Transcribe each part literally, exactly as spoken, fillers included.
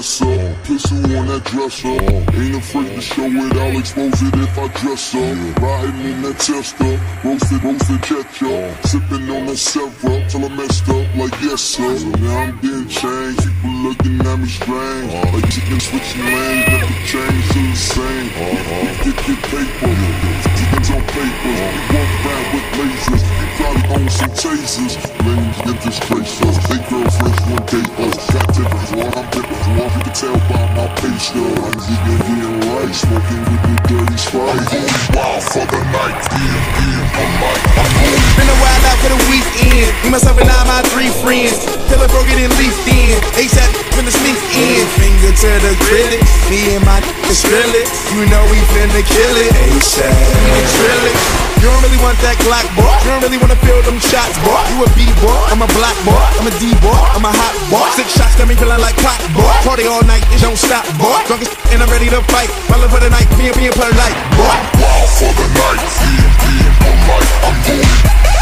dress up. Pistol on that dresser. Ain't afraid to show it, I'll expose it if I dress up. Riding in that tester, roasted, roasted ketchup. Sipping on that syrup till I messed up like yes sir. Now I'm getting changed, people looking at me strange. Like chicken switching lanes, never change to the same. Get get paper, chickens on paper. We walk around with lasers, you probably own some tasers. Lanes get disgrace us, they girlfriends one date us. Got different floor, I'm different floor. You can tell by my pay stub. I'm getting getting right, smoking with the dirty sprite. I'm going wild for the night, yeah, yeah, I'm like, I'm going. Been a while out for the weekend. Me, myself, and I, my three friends. Killer broke it and leafed in. ASAP finna sneak in. Finger to the critic. Me and my niggas drill it. You know we finna kill it. ASAP. We the drill it. You don't really want that Glock, boy. You don't really wanna feel them shots, boy. You a B-boy, I'm a black boy. I'm a D-boy, I'm a hot boy. Six shots got me feeling like pop, boy. Party all night, it don't stop, boy. Drunk as and I'm ready to fight. Falling for the night, being, being polite, boy. Wild for the night, yeah, yeah, I'm like, I'm going.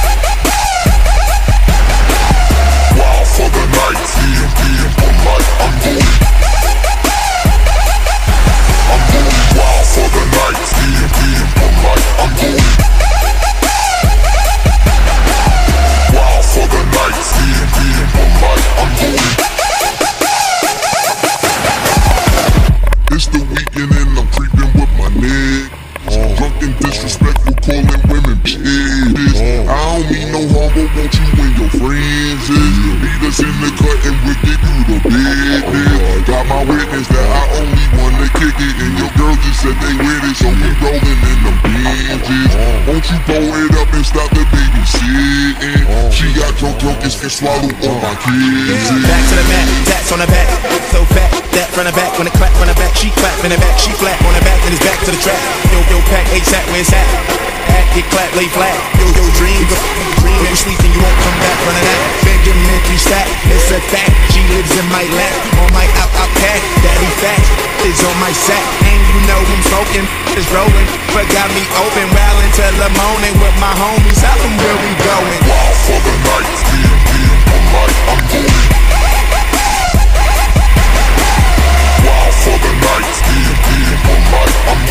Wild for the night, yeah, yeah, I'm like, I'm going. I'm going wild for the night, yeah, yeah, I'm like, I'm going. Wild for the night, yeah, yeah, I'm like, I'm going. It's the weekend and I'm creeping with my niggas. Drunk and disrespectful, calling women bitches. I don't mean no harm, but won't you when your friends is? Meet us in the cut and we'll give you the business. Got my witness that I only wanna kick it, and your girl just said they with it, so we rolling in the binges. Won't you blow it up and stop the babysitting? She got drunk, drunk and swallowed all my kids. Back to the mat, tats on the back, so fat, that front of back. When it clap from the back, she clap in the back, she flat on the back, then it's back to the track. Yo, yo, pack, ASAP, where it's at? Act, get clap, lay flat. Yo, yo, dream, go, dream, if you sleep and you won't come back from that. Benjamin, you sat, it's a fact. She lives in my lap, on my out, out pack. Daddy fat is on my sack, and you know I'm smoking, it's rolling, but got me open, well until the morning with my homies. Tell them where we going. Wild for the night, yeah, yeah, I'm like, I'm going. Wild for the night, yeah, yeah, I'm like, I'm going.